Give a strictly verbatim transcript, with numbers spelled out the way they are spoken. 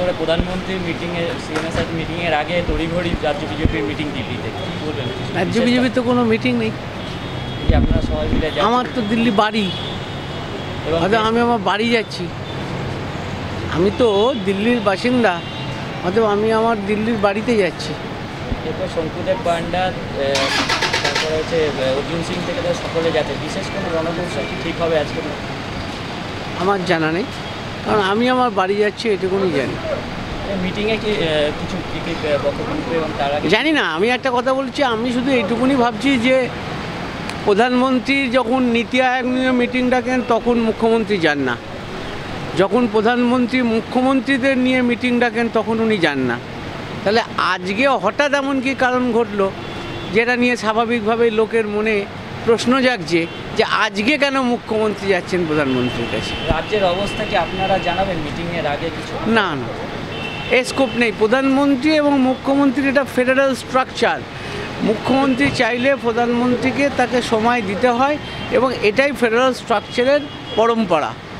করে প্রধানমন্ত্রীর মিটিংয়ে সিএম এর সাথে মিটিংয়ের আগে তড়িঘড়ি রাজ্য বিজেপির মিটিং দিল্লিতে, কি বলবেন? রাজ্য বিজেপির তো কোনো মিটিং নেই। আপনারা সবাই মিলে? আমার তো দিল্লি বাড়ি, হয়তো আমি আমার বাড়ি যাচ্ছি। আমি তো দিল্লির বাসিন্দা, অথবা আমি আমার দিল্লির বাড়িতে যাচ্ছি। এরপর শঙ্কুদেব পান্ডা, তারপরে হচ্ছে অর্জুন সিং থেকে তো সকলে যাচ্ছে। বিশেষ কোনো রণকৌশল কি ঠিক হবে আজকে? আমার জানা নেই, কারণ আমি আমার বাড়ি যাচ্ছি এটুকুনি জানি। মিটিংয়ে কি কিছু বক্তব্য এবং তার আগে জানি না। আমি একটা কথা বলছি, আমি শুধু এইটুকুনি ভাবছি যে প্রধানমন্ত্রী যখন নীতি আয়োগ নিয়ে মিটিং ডাকেন তখন মুখ্যমন্ত্রী যান না, যখন প্রধানমন্ত্রী মুখ্যমন্ত্রীদের নিয়ে মিটিং ডাকেন তখন উনি যান না। তাহলে আজকে হঠাৎ এমন কি কারণ ঘটলো যেটা নিয়ে স্বাভাবিকভাবেই লোকের মনে প্রশ্ন জাগছে যে আজকে কেন মুখ্যমন্ত্রী যাচ্ছেন প্রধানমন্ত্রীর কাছে? রাজ্যের অবস্থা কি আপনারা জানাবেন মিটিংয়ের আগে কিছু? না না, এ স্কোপ নেই। প্রধানমন্ত্রী এবং মুখ্যমন্ত্রীর এটা ফেডারেল স্ট্রাকচার। মুখ্যমন্ত্রী চাইলে প্রধানমন্ত্রীকে তাকে সময় দিতে হয় এবং এটাই ফেডারেল স্ট্রাকচারের পরম্পরা।